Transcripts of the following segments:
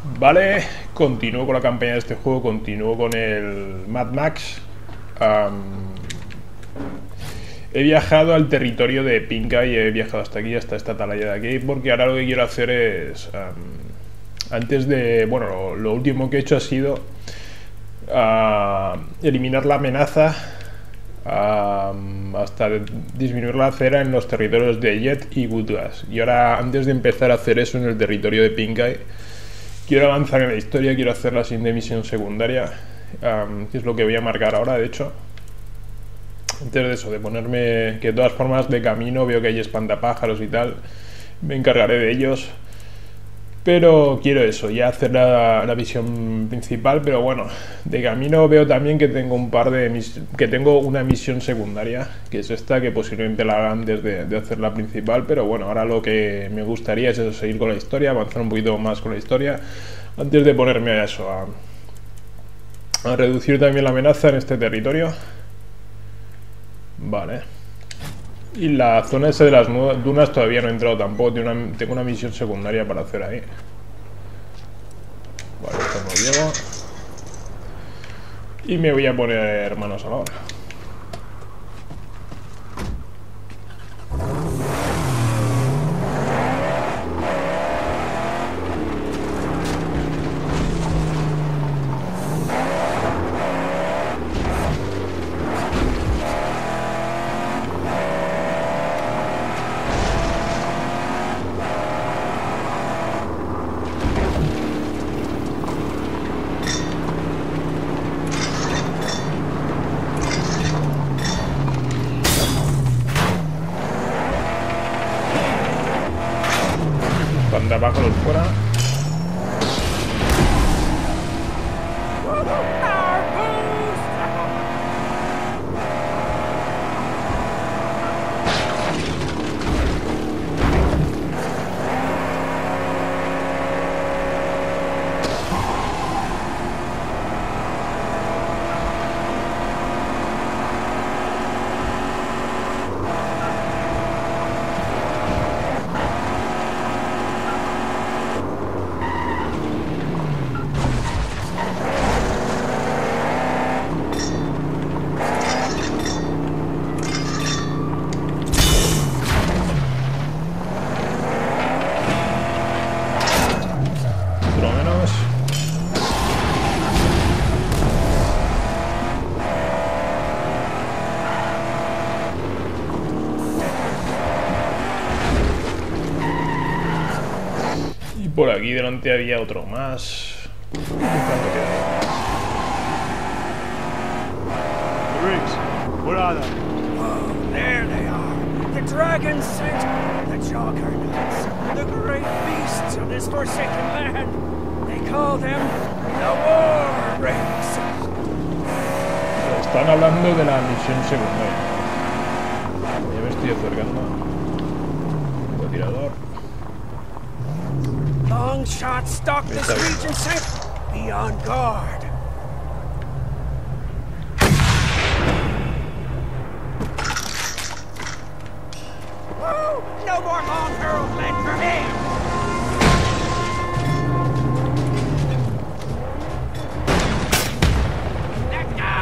Vale, continúo con la campaña de este juego, continúo con el Mad Max. He viajado al territorio de Pinca y he viajado hasta aquí, hasta esta atalaya de aquí, porque ahora lo que quiero hacer es... antes de... Bueno, lo último que he hecho ha sido eliminar la amenaza hasta disminuir la acera en los territorios de Jet y Gutgas. Y ahora, antes de empezar a hacer eso en el territorio de Pinkai, quiero avanzar en la historia, quiero hacerla sin de misión secundaria, que es lo que voy a marcar ahora, de hecho. Antes de eso, de ponerme... Que de todas formas, de camino veo que hay espantapájaros y tal, me encargaré de ellos. Pero quiero eso, ya hacer la visión principal. Pero bueno, de camino veo también que tengo un par de que tengo una misión secundaria, que es esta, que posiblemente la haga antes de hacer la principal. Pero bueno, ahora lo que me gustaría es eso, seguir con la historia, avanzar un poquito más con la historia, antes de ponerme a eso, a reducir también la amenaza en este territorio. Vale. Y la zona esa de las dunas todavía no he entrado tampoco. Tengo una misión secundaria para hacer ahí. Vale, esto no llego. Y me voy a poner manos a la obra. Pájaros fuera. Por aquí delante había otro más. ¿Cuánto queda ahí? The rigs, where are they? Oh, there they are. The dragons sent the juggernauts, the great beasts of this forsaken land. They call them the War Rigs. Están hablando de la misión secundaria. Ya me estoy acercando. Tengo tirador. Long shots stalk this region, sent. Be on guard. Woo! No more long hurled men for him! Let go!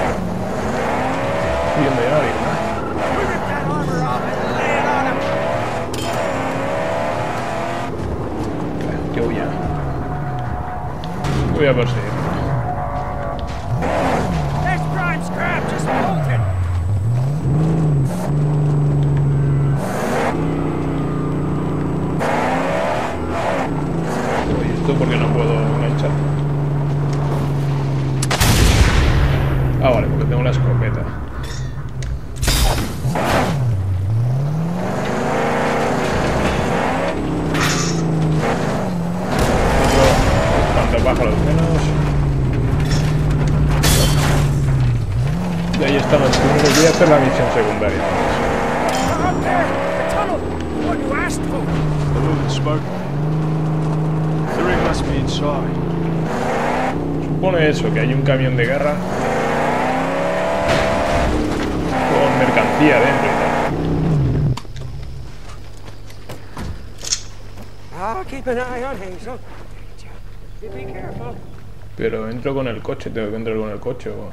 Bien de nadie, ¿no? Rip that armor off and lay it on him! Que huya. Voy a perseguir. There's prime scrap just bolted! ¿Y esto porque no puedo enganchar? Ah, vale, porque tengo la escopeta. Pájaros menos. Y ahí están los primeros. Voy a hacer la misión secundaria. Up there! The tunnel! What you asked for! The moving smoke. The rig must be inside. Supone eso, que hay un camión de guerra con mercancía dentro y tal. I'll keep an eye on Hazel. Be careful. Pero entro con el coche, tengo que entrar con el coche o...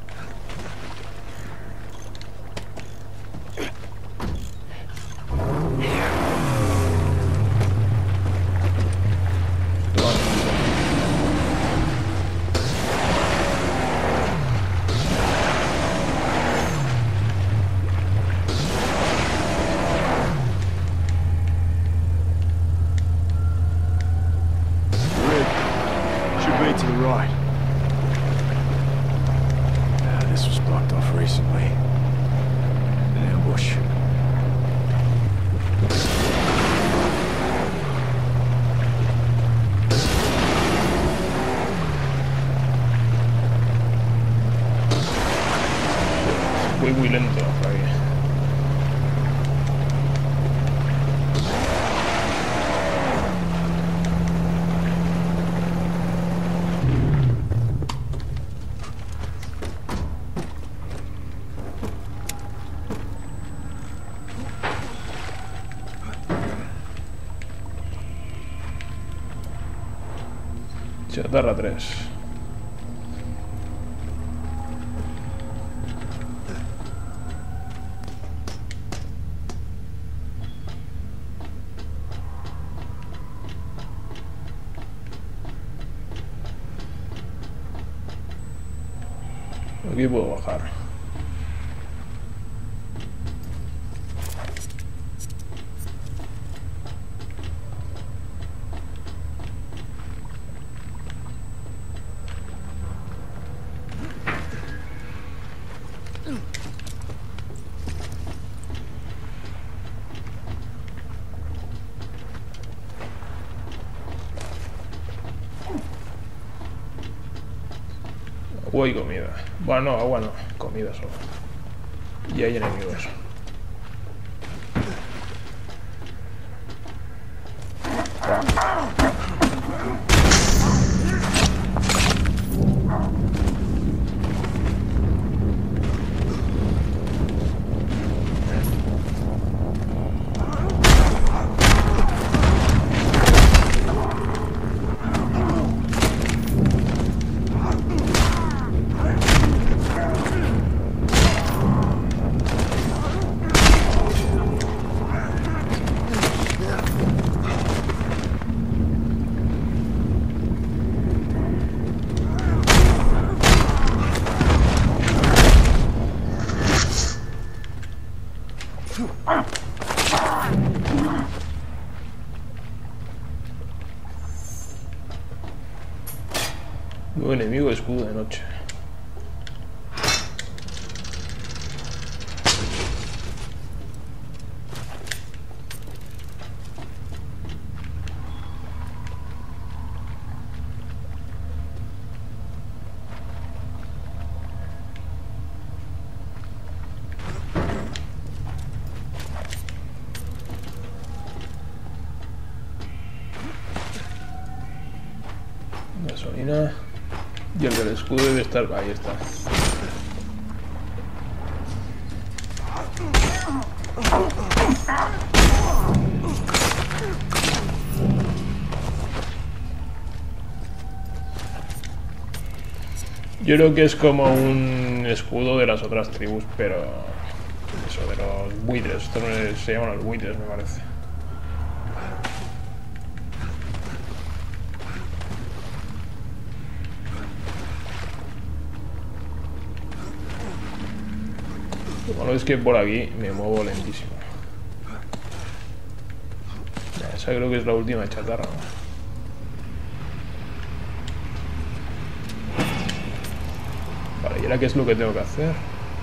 To the right. This was blocked off recently. An ambush. Fue muy lento, por ahí. Chatarra 3. Aquí puedo bajar. Agua y comida. Bueno, no, agua no. Comida solo. Y hay enemigos. Nuevo enemigo, escudo de noche. Gasolina. Y el del escudo debe estar... Ahí está. Yo creo que es como un escudo de las otras tribus, pero... Eso, de los buitres. Esto se llaman los buitres, me parece. Lo malo es que por aquí me muevo lentísimo. Ya, esa creo que es la última chatarra, ¿no? Vale, ¿y ahora qué es lo que tengo que hacer?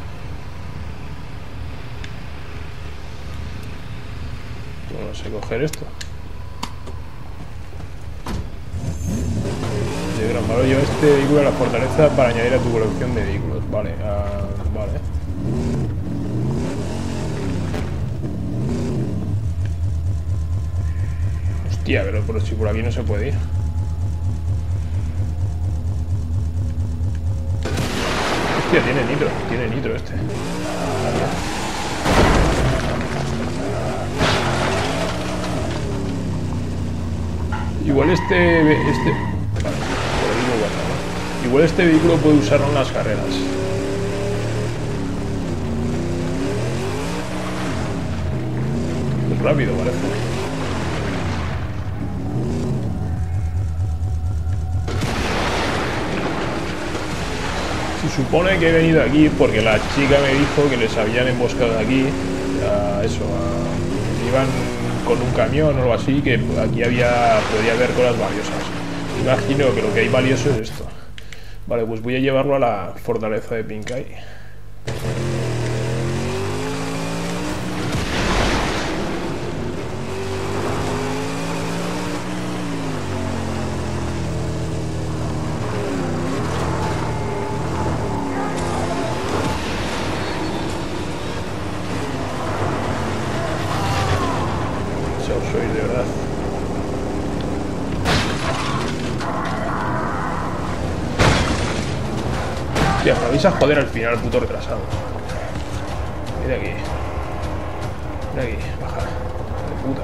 No sé coger esto. De gran valor, lleva este vehículo a la fortaleza para añadir a tu colección de vehículos. Vale, vale. Hostia, pero si por aquí no se puede ir. Hostia, tiene nitro este. Igual este... Vale. Igual este vehículo puede usarlo en las carreras. Es rápido, parece. Se supone que he venido aquí porque la chica me dijo que les habían emboscado aquí. Iban con un camión o algo así, que aquí podría haber cosas valiosas. Imagino que lo que hay valioso es esto. Vale, pues voy a llevarlo a la fortaleza de Pinkai. Soy de verdad. Hostia, me vais a joder al final, puto retrasado. Mira aquí. Mira aquí, baja. De puta.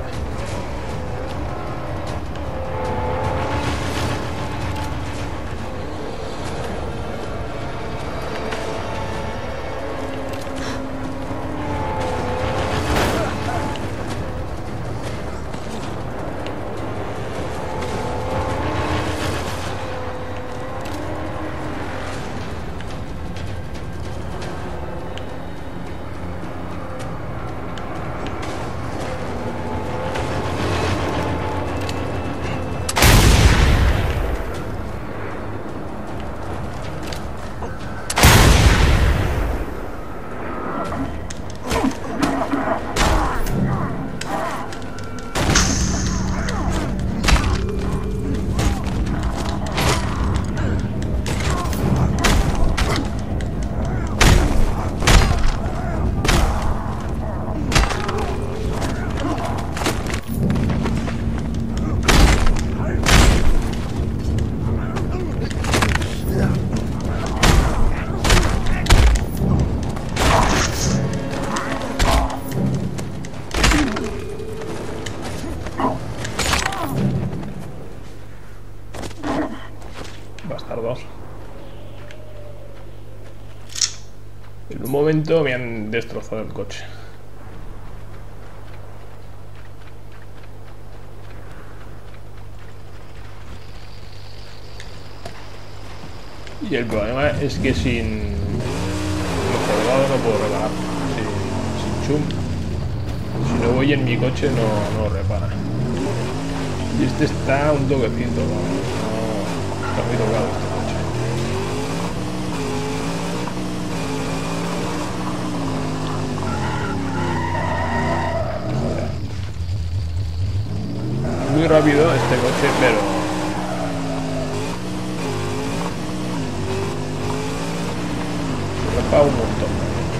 Bastardos. En un momento me han destrozado el coche. Y el problema es que sin los colgados no puedo reparar. Sin chum. Si no voy en mi coche no repara. Y este está un toquecito, no está muy tocado este coche. Joder. Muy rápido este coche, pero un montón.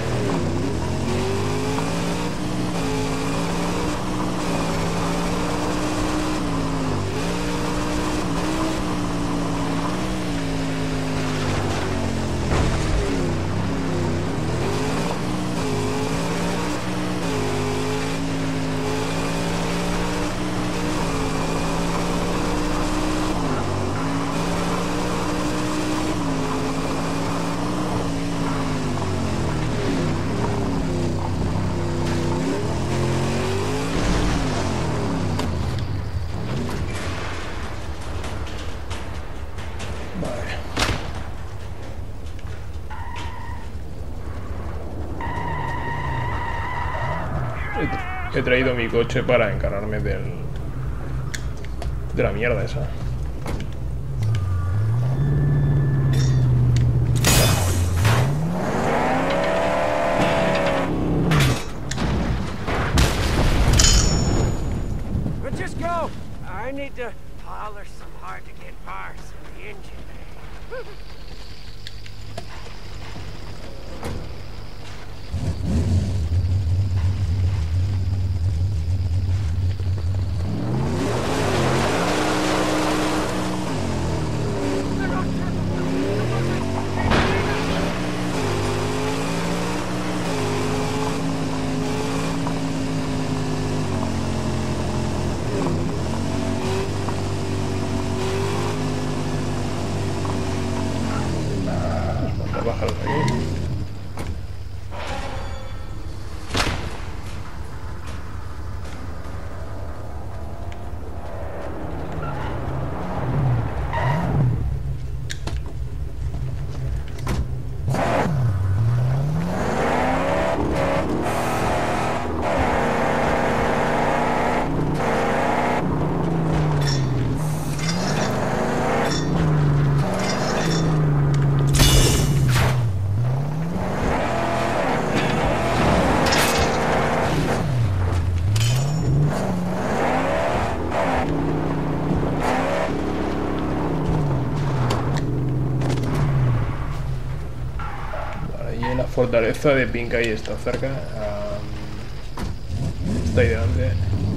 He traído mi coche para encargarme de la mierda esa. But just go. I need to polish some hard to get parts in the engine bay. dejarlos aquí. Fortaleza de Pinkay está cerca. Está ahí delante.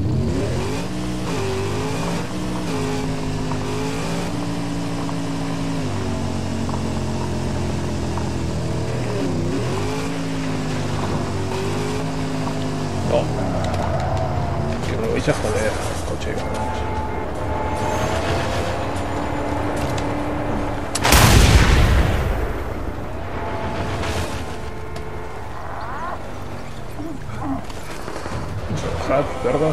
No. Que me lo vais a joder, coche, cabrones. Cerdos.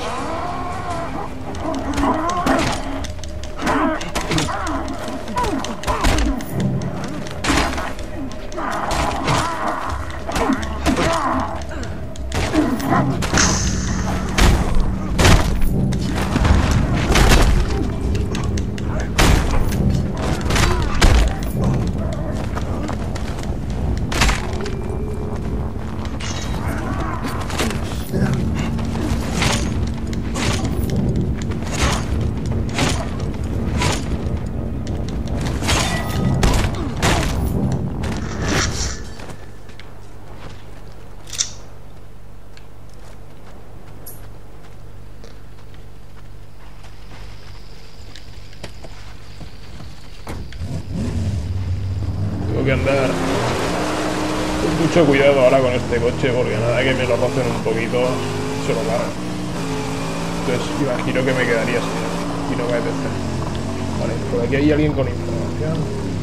Que andar con mucho cuidado ahora con este coche, porque nada que me lo rocen un poquito se lo paran. Entonces imagino que me quedaría así y no me apetece. Vale, por aquí hay alguien con información.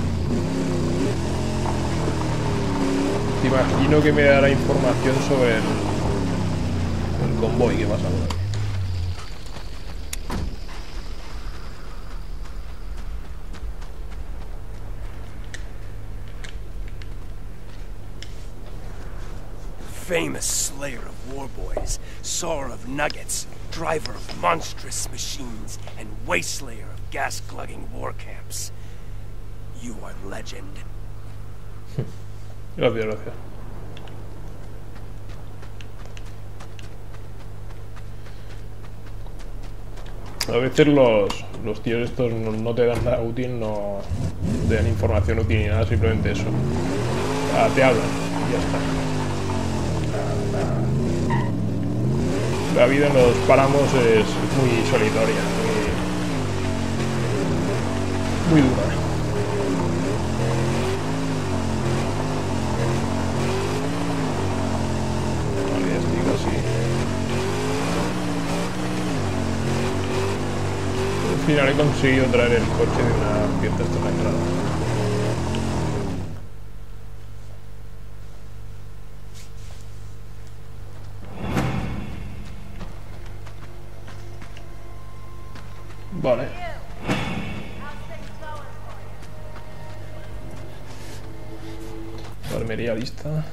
Te imagino que me dará información sobre el convoy que pasa por aquí. Famous slayer of war boys, sower of nuggets, driver of monstrous machines, and wastelayer of gas-glugging war camps. You are legend. Gracias, gracias. A veces los tíos estos no te dan nada útil, no te dan información útil ni nada, simplemente eso. Te hablan y ya está. La vida en los páramos es muy solitaria, muy dura. Vale, ya estoy casi. Al final he conseguido traer el coche de una fiesta hasta la entrada. Vale. Armería lista.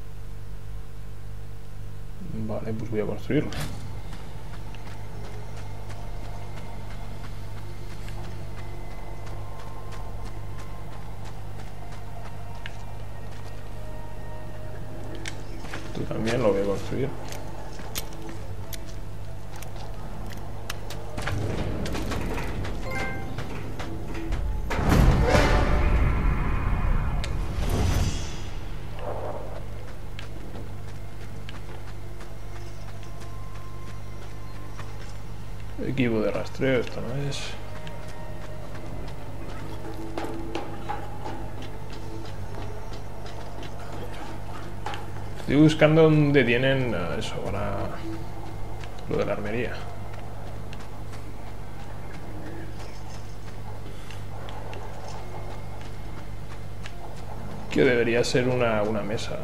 Vale, pues voy a construirlo. Tú también lo voy a construir. Equipo de rastreo, esto no es. Estoy buscando donde tienen eso para lo de la armería. Que debería ser una mesa.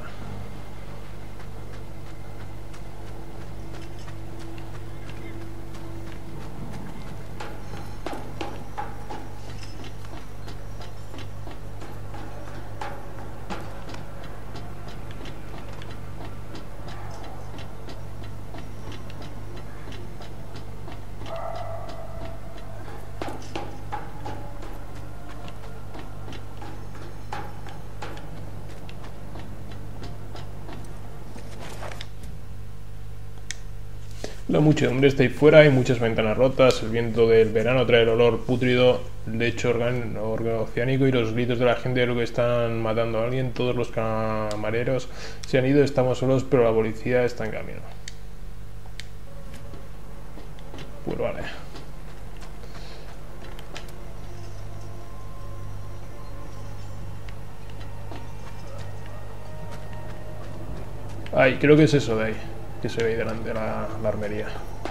La muchedumbre está ahí fuera, hay muchas ventanas rotas, el viento del verano trae el olor pútrido, lecho organocénico y los gritos de la gente de lo que están matando a alguien. Todos los camareros se han ido, estamos solos, pero la policía está en camino. Pues vale. Ay, creo que es eso de ahí, que se ve ahí delante de la armería.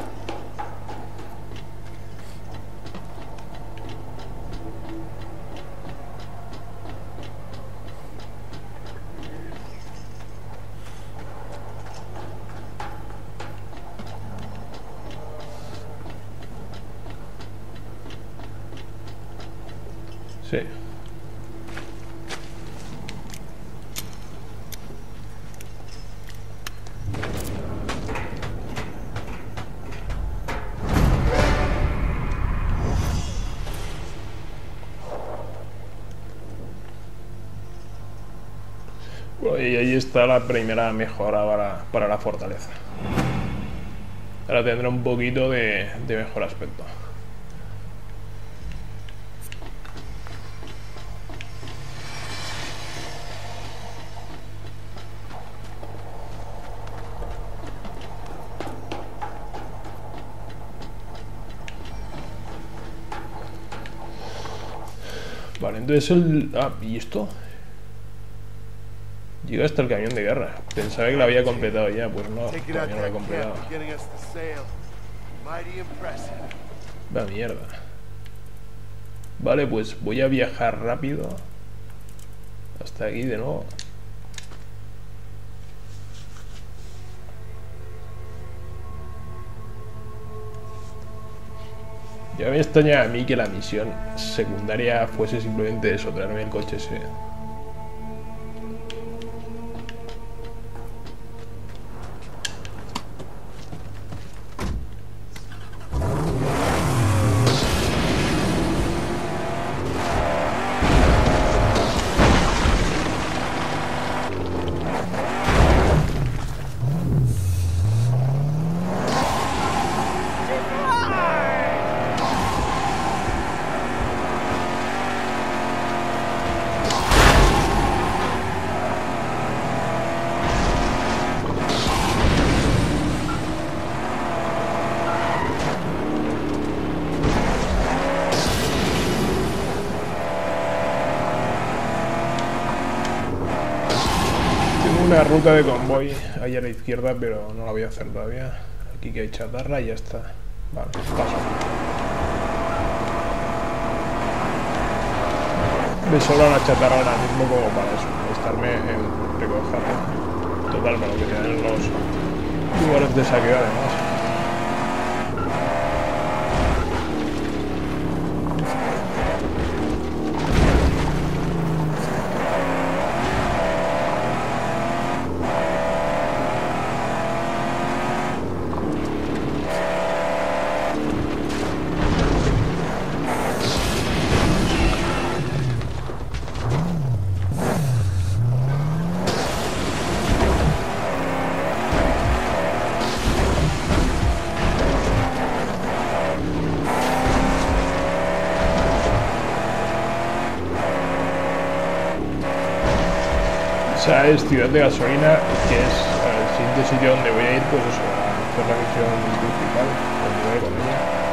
Sí. Y ahí está la primera mejora para la fortaleza. Ahora tendrá un poquito de mejor aspecto. Vale, entonces el... Ah, ¿y esto? Llega hasta el camión de guerra. Pensaba que lo había completado ya, pues no, todavía no lo he completado. Va mierda. Vale, pues voy a viajar rápido hasta aquí de nuevo. Ya me extraña a mí que la misión secundaria fuese simplemente eso, traerme el coche ese. Una ruta de convoy ahí a la izquierda, pero no la voy a hacer todavía. Aquí que hay chatarra y ya está. Vale, paso. Me sobra una chatarra ahora mismo como para eso, estarme en recogerla. Total, para lo que quedan los lugares de saqueo además. O sea, es Ciudad de Gasolina, que es el siguiente sitio donde voy a ir, pues eso, a hacer la misión principal, continuar con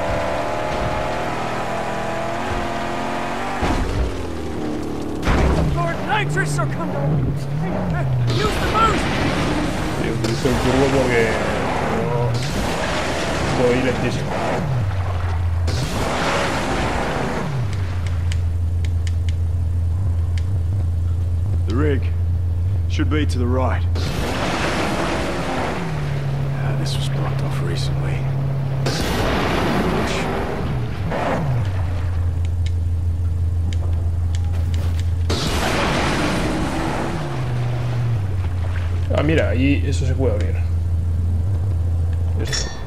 ella. Lord Nitrous are coming! Use the boost! Sí, utilizo el turbo porque no voy lentísimo. The rig. Should be to the right. This was blocked off recently. Ah, mira, ahí eso se puede abrir. Esto.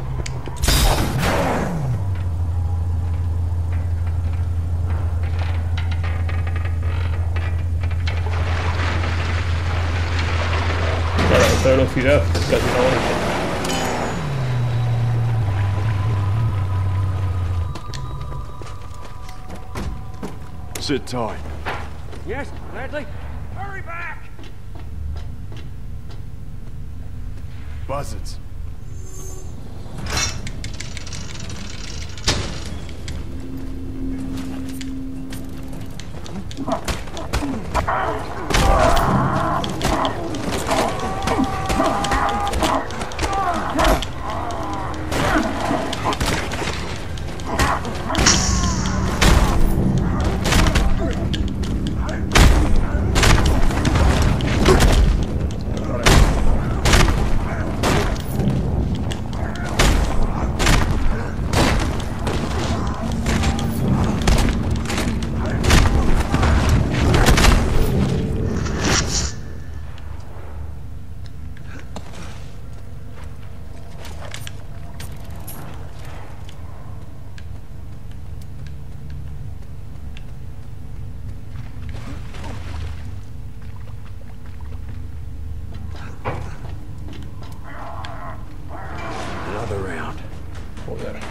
Claro, a esta velocidad casi no aguanta. Sit tight. Yes, gladly. Hurry back! Buzzards. Another round. Joder.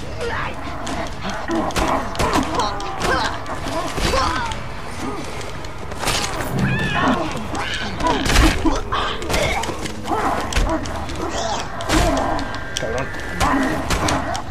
Cabrón.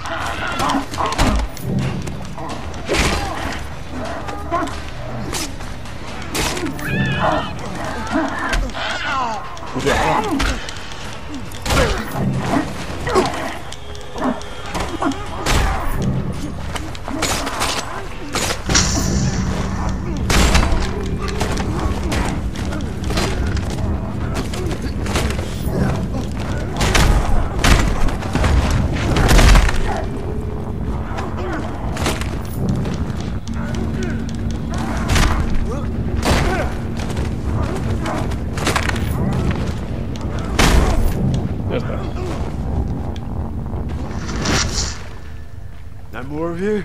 Ya está. No more of you?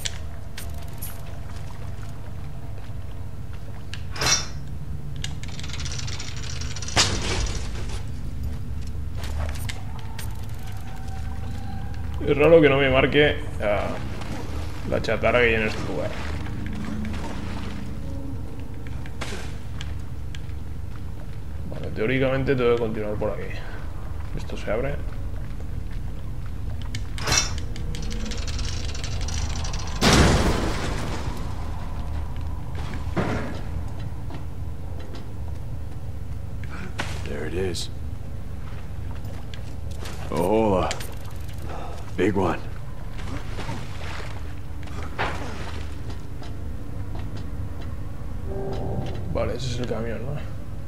Es raro que no me marque la chatarra que hay en este lugar. Vale, teóricamente tengo que continuar por aquí. Esto se abre. There it is. Oh, big one. Vale, ese es el camión, ¿no?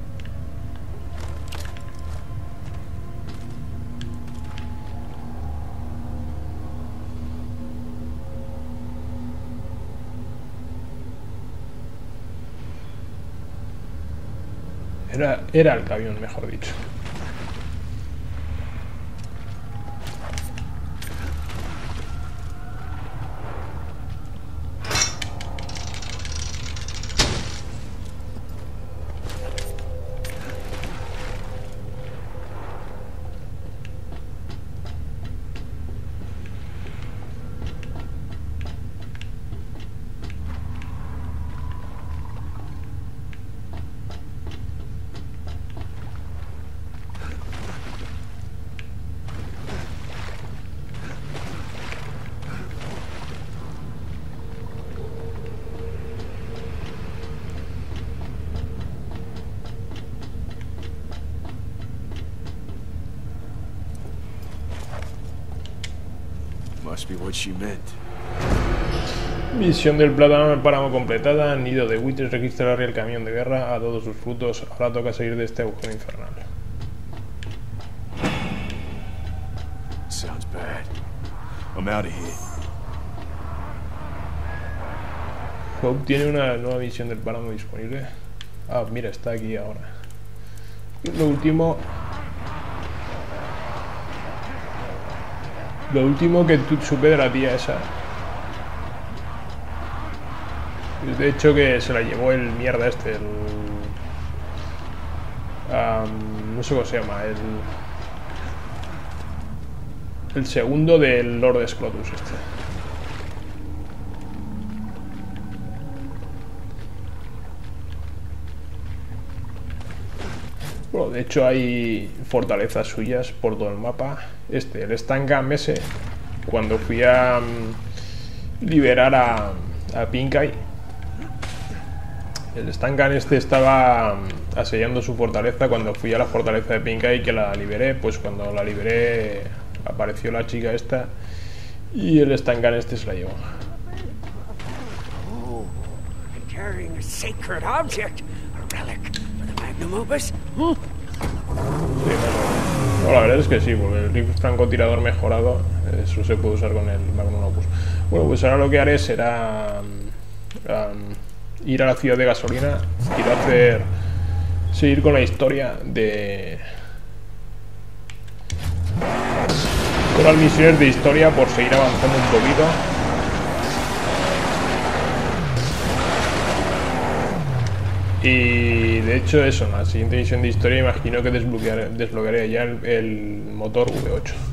Era el camión, mejor dicho. Must be what she meant. Misión del plátano en el páramo completada. Nido de buitres registra el camión de guerra a todos sus frutos. Ahora toca salir de este agujero infernal. Sounds bad. I'm out of here. Hope tiene una nueva misión del páramo disponible. Ah, mira, está aquí ahora. Lo último que supe de la tía esa. De hecho que se la llevó el mierda este, no sé cómo se llama, el segundo del Lord Scrotus este. Bueno, de hecho hay fortalezas suyas por todo el mapa. El Stangam ese, cuando fui a liberar a Pinkai, el Stangam este estaba asediando su fortaleza cuando fui a la fortaleza de Pinkai, que la liberé. Pues cuando la liberé apareció la chica esta y el Stangam este se la llevó. Oh, and carrying a sacred object, a relic for the magnum opus. Sí, no, la verdad es que sí, porque el rifle francotirador mejorado, eso se puede usar con el magnum opus. Bueno, pues ahora lo que haré será ir a la ciudad de gasolina. Quiero seguir con la historia con las misiones de historia, por seguir avanzando un poquito. Y de hecho eso, en la siguiente misión de historia imagino que desbloquearé ya el motor V8.